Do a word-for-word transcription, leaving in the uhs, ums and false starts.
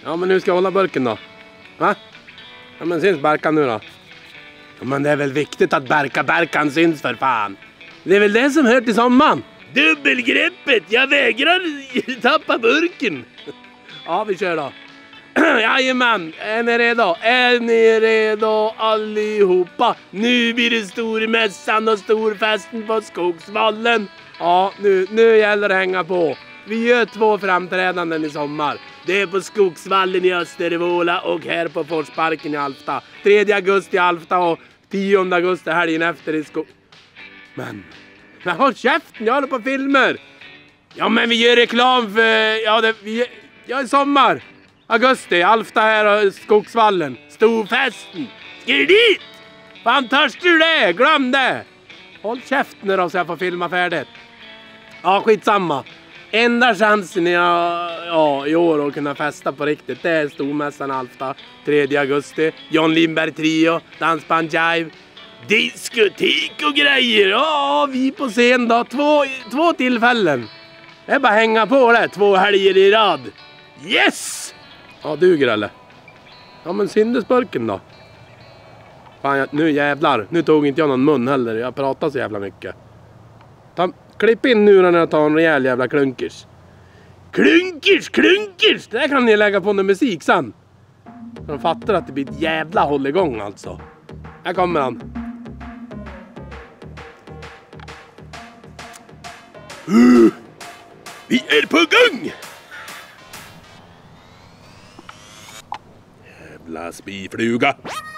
Ja, men nu ska jag hålla burken då. Va? Ja, men syns Berkan nu då? Ja, men det är väl viktigt att Berka Berkan syns för fan. Det är väl det som hör till sommaren. Dubbelgreppet, jag vägrar tappa burken. Ja, vi kör då. Jajamän, är ni redo? Är ni redo allihopa? Nu blir det stormässan och storfesten på Skogsvallen. Ja, nu, nu gäller det att hänga på. Vi gör två framträdanden i sommar. Det är på Skogsvallen i Östervåla och här på Forsparken i Alfta. tredje augusti i Alfta och tionde augusti helgen efter i Skog... Men, men håll käften, jag håller på filmer. Ja, men vi gör reklam för... Ja, det, vi, ja, i sommar. Augusti, Alfta här och Skogsvallen. Storfesten. Ska du dit? Fan, törs du det? Glöm det. Håll käften då så jag får filma färdigt. Ja, skitsamma. Enda chansen jag, ja, i år att kunna festa på riktigt, det är stormässan Alfta. tredje augusti. John Lindberg Trio. Dansband Jive. Diskotek och grejer. Ja, vi på scen då. Två, två tillfällen. Det är bara hänga på det. Två helger i rad. Yes! Ja, duger eller? Ja, men syndesburken då? Fan, jag, nu jävlar. Nu tog inte jag någon mun heller. Jag pratar så jävla mycket. Ta, klipp in nu när jag tar en rejäl jävla klunkers. Klunkers, klunkers! Det där kan ni lägga på någon musik sen. De fattar att det blir ett jävla hålligång alltså. Här kommer han. Uh, vi är på gång! Jävla spifluga.